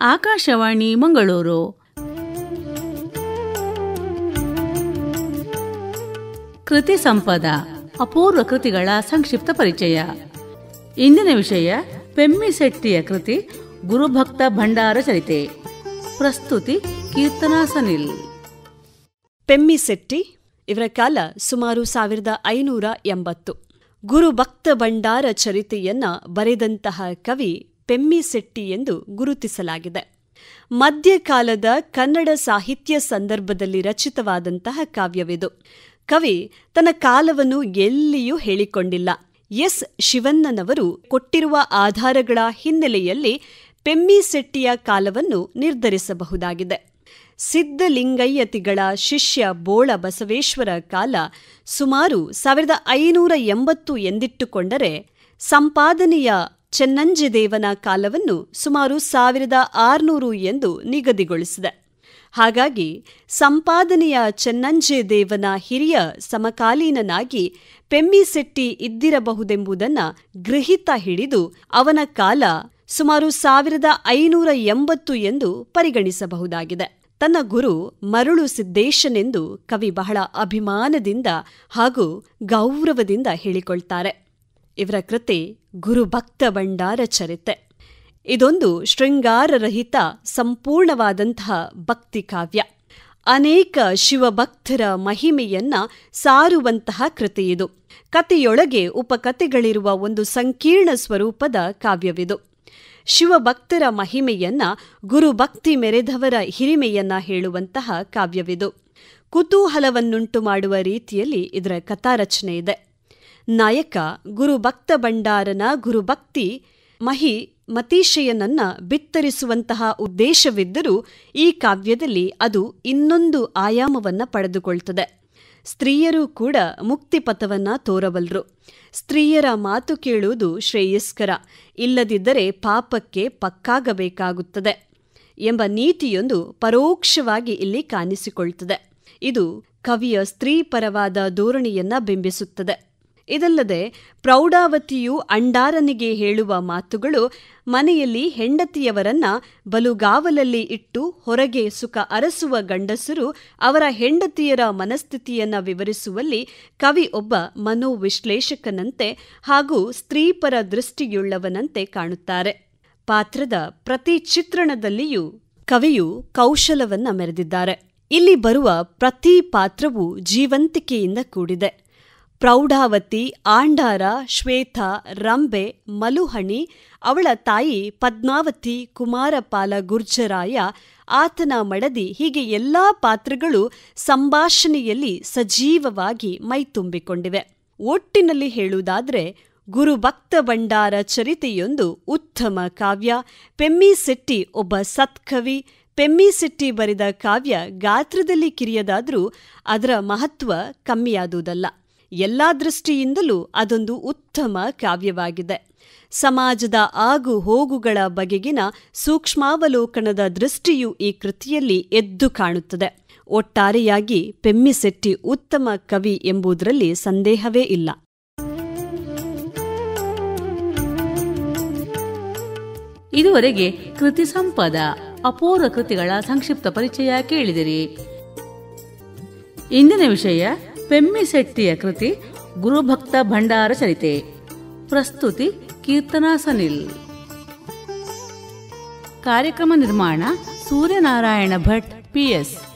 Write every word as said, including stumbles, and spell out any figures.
ಆಕಾಶವಾಣಿ ಮಂಗಳೂರು. ಕೃತಿ ಸಂಪದ ಅಪೂರ್ವ ಕೃತಿಗಳ ಸಂಕ್ಷಿಪ್ತ ಪರಿಚಯ. ಇಂದಿನ ವಿಷಯ ಪೆಮ್ಮಿಸೆಟ್ಟಿಯ ಕೃತಿ ಗುರುಭಕ್ತ ಭಂಡಾರ ಚರಿತೆ. ಪ್ರಸ್ತುತಿ ಕೀರ್ತನಾ ಸನಿಲ್. ಪೆಮ್ಮಿಸೆಟ್ಟಿ ಇವರ ಕಾಲ ಸುಮಾರು ಸಾವಿರದ ಐನೂರ ಎಂಬತ್ತು. ಗುರುಭಕ್ತ ಭಂಡಾರ ಚರಿತೆಯನ್ನ ಬರೆದಂತಹ ಕವಿ ಪೆಮ್ಮಿಸೆಟ್ಟಿ ಎಂದು ಗುರುತಿಸಲಾಗಿದೆ. ಮಧ್ಯಕಾಲದ ಕನ್ನಡ ಸಾಹಿತ್ಯ ಸಂದರ್ಭದಲ್ಲಿ ರಚಿತವಾದಂತಹ ಕಾವ್ಯವಿದು. ಕವಿ ತನ್ನ ಕಾಲವನ್ನು ಎಲ್ಲಿಯೂ ಹೇಳಿಕೊಂಡಿಲ್ಲ. ಎಸ್ ಶಿವಣ್ಣನವರು ಕೊಟ್ಟಿರುವ ಆಧಾರಗಳ ಹಿನ್ನೆಲೆಯಲ್ಲಿ ಪೆಮ್ಮಿಸೆಟ್ಟಿಯ ಕಾಲವನ್ನು ನಿರ್ಧರಿಸಬಹುದಾಗಿದೆ. ಸಿದ್ಧಲಿಂಗಯ್ಯತಿಗಳ ಶಿಷ್ಯ ಬೋಳ ಬಸವೇಶ್ವರ ಕಾಲ ಸುಮಾರು ಸಾವಿರದ ಐನೂರ ಎಂಬತ್ತು ಎಂದಿಟ್ಟುಕೊಂಡರೆ, ಸಂಪಾದನೆಯ ಚೆನ್ನಂಜೆದೇವನ ಕಾಲವನ್ನು ಸುಮಾರು ಸಾವಿರದ ಆರುನೂರು ಎಂದು ನಿಗದಿಗೊಳಿಸಿದೆ. ಹಾಗಾಗಿ ಸಂಪಾದನೆಯ ಚೆನ್ನಂಜೆದೇವನ ಹಿರಿಯ ಸಮಕಾಲೀನನಾಗಿ ಪೆಮ್ಮಿಸೆಟ್ಟಿ ಇದ್ದಿರಬಹುದೆಂಬುದನ್ನು ಗೃಹೀತ ಹಿಡಿದು ಅವನ ಕಾಲ ಸುಮಾರು ಸಾವಿರದ ಐನೂರ ಎಂಬತ್ತು ಎಂದು ಪರಿಗಣಿಸಬಹುದಾಗಿದೆ. ತನ್ನ ಗುರು ಮರುಳು ಸಿದ್ದೇಶನೆಂದು ಕವಿ ಬಹಳ ಅಭಿಮಾನದಿಂದ ಹಾಗೂ ಗೌರವದಿಂದ ಹೇಳಿಕೊಳ್ತಾರೆ. ಇವರ ಕೃತಿ ಗುರುಭಕ್ತ ಭಂಡಾರ ಚರಿತೆ. ಇದೊಂದು ಶೃಂಗಾರರಹಿತ ಸಂಪೂರ್ಣವಾದಂತಹ ಭಕ್ತಿ ಕಾವ್ಯ. ಅನೇಕ ಶಿವಭಕ್ತರ ಮಹಿಮೆಯನ್ನ ಸಾರುವಂತಹ ಕೃತಿಯಿದು. ಕಥೆಯೊಳಗೆ ಉಪಕಥೆಗಳಿರುವ ಒಂದು ಸಂಕೀರ್ಣ ಸ್ವರೂಪದ ಕಾವ್ಯವಿದು. ಶಿವಭಕ್ತರ ಮಹಿಮೆಯನ್ನ, ಗುರುಭಕ್ತಿ ಮೆರೆದವರ ಹಿರಿಮೆಯನ್ನ ಹೇಳುವಂತಹ ಕಾವ್ಯವಿದು. ಕುತೂಹಲವನ್ನುಂಟು ಮಾಡುವ ರೀತಿಯಲ್ಲಿ ಇದರ ಕಥಾರಚನೆ ಇದೆ. ನಾಯಕ ಗುರುಭಕ್ತ ಭಂಡಾರನ ಗುರುಭಕ್ತಿ ಮಹಿ ಮತೀಶಯನನ್ನ ಬಿತ್ತರಿಸುವಂತಹ ಉದ್ದೇಶವಿದ್ದರೂ ಈ ಕಾವ್ಯದಲ್ಲಿ ಅದು ಇನ್ನೊಂದು ಆಯಾಮವನ್ನ ಪಡೆದುಕೊಳ್ತದೆ. ಸ್ತ್ರೀಯರೂ ಕೂಡ ಮುಕ್ತಿಪಥವನ್ನ ತೋರಬಲ್ಲರು. ಸ್ತ್ರೀಯರ ಮಾತು ಕೇಳುವುದು ಶ್ರೇಯಸ್ಕರ, ಇಲ್ಲದಿದ್ದರೆ ಪಾಪಕ್ಕೆ ಪಕ್ಕಾಗಬೇಕಾಗುತ್ತದೆ ಎಂಬ ನೀತಿಯೊಂದು ಪರೋಕ್ಷವಾಗಿ ಇಲ್ಲಿ ಕಾಣಿಸಿಕೊಳ್ತದೆ. ಇದು ಕವಿಯ ಸ್ತ್ರೀಪರವಾದ ಧೋರಣೆಯನ್ನ ಬಿಂಬಿಸುತ್ತದೆ. ಇದಲ್ಲದೆ ಪ್ರೌಢಾವತಿಯು ಅಂಡಾರನಿಗೆ ಹೇಳುವ ಮಾತುಗಳು ಮನೆಯಲ್ಲಿ ಹೆಂಡತಿಯವರನ್ನ ಬಲುಗಾವಲಲ್ಲಿ ಇಟ್ಟು ಹೊರಗೆ ಸುಖ ಅರಸುವ ಗಂಡಸರು ಅವರ ಹೆಂಡತಿಯರ ಮನಸ್ಥಿತಿಯನ್ನ ವಿವರಿಸುವಲ್ಲಿ ಕವಿ ಒಬ್ಬ ಮನೋವಿಶ್ಲೇಷಕನಂತೆ ಹಾಗೂ ಸ್ತ್ರೀಪರ ದೃಷ್ಟಿಯುಳ್ಳವನಂತೆ ಕಾಣುತ್ತಾರೆ. ಪಾತ್ರದ ಪ್ರತಿ ಚಿತ್ರಣದಲ್ಲಿಯೂ ಕವಿಯು ಕೌಶಲವನ್ನ ಮೆರೆದಿದ್ದಾರೆ. ಇಲ್ಲಿ ಬರುವ ಪ್ರತಿ ಪಾತ್ರವೂ ಜೀವಂತಿಕೆಯಿಂದ ಕೂಡಿದೆ. ಪ್ರೌಢಾವತಿ, ಆಂಡಾರ, ಶ್ವೇತ, ರಂಬೆ, ಮಲುಹಣಿ, ಅವಳ ತಾಯಿ ಪದ್ಮಾವತಿ, ಕುಮಾರಪಾಲ ಗುರ್ಜರಾಯ, ಆತನ ಮಡದಿ, ಹೀಗೆ ಎಲ್ಲಾ ಪಾತ್ರಗಳು ಸಂಭಾಷಣೆಯಲ್ಲಿ ಸಜೀವವಾಗಿ ಮೈತುಂಬಿಕೊಂಡಿವೆ. ಒಟ್ಟಿನಲ್ಲಿ ಹೇಳುವುದಾದರೆ ಗುರುಭಕ್ತ ಭಂಡಾರ ಚರಿತೆಯೊಂದು ಉತ್ತಮ ಕಾವ್ಯ. ಪೆಮ್ಮಿಸೆಟ್ಟಿ ಒಬ್ಬ ಸತ್ಕವಿ. ಪೆಮ್ಮಿಸೆಟ್ಟಿ ಬರೆದ ಕಾವ್ಯ ಗಾತ್ರದಲ್ಲಿ ಕಿರಿಯದಾದರೂ ಅದರ ಮಹತ್ವ ಕಮ್ಮಿಯಾದುದಲ್ಲ. ಎಲ್ಲಾ ದೃಷ್ಟಿಯಿಂದಲೂ ಅದೊಂದು ಉತ್ತಮ ಕಾವ್ಯವಾಗಿದೆ. ಸಮಾಜದ ಆಗು ಹೋಗುಗಳ ಬಗೆಗಿನ ಸೂಕ್ಷ್ಮಾವಲೋಕನದ ದೃಷ್ಟಿಯು ಈ ಕೃತಿಯಲ್ಲಿ ಎದ್ದು ಕಾಣುತ್ತದೆ. ಒಟ್ಟಾರೆಯಾಗಿ ಪೆಮ್ಮಿಸೆಟ್ಟಿ ಉತ್ತಮ ಕವಿ ಎಂಬುದರಲ್ಲಿ ಸಂದೇಹವೇ ಇಲ್ಲ. ಇದುವರೆಗೆ ಕೃತಿ ಸಂಪದ ಅಪೂರ್ವ ಕೃತಿಗಳ ಸಂಕ್ಷಿಪ್ತ ಪರಿಚಯ ಕೇಳಿದಿರಿ. ಇಂದಿನ ವಿಷಯ ಪೆಮ್ಮಿಸೆಟ್ಟಿಯ ಕೃತಿ ಗುರುಭಕ್ತ ಭಂಡಾರ ಚರಿತೆ. ಪ್ರಸ್ತುತಿ ಕೀರ್ತನಾ ಸನಿಲ್. ಕಾರ್ಯಕ್ರಮ ನಿರ್ಮಾಣ ಸೂರ್ಯನಾರಾಯಣ ಭಟ್, ಪಿಎಸ್.